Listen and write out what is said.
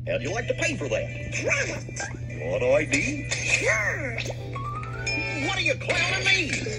How'd you like to pay for that? Credit. Want ID? Sure. What are you clowning me?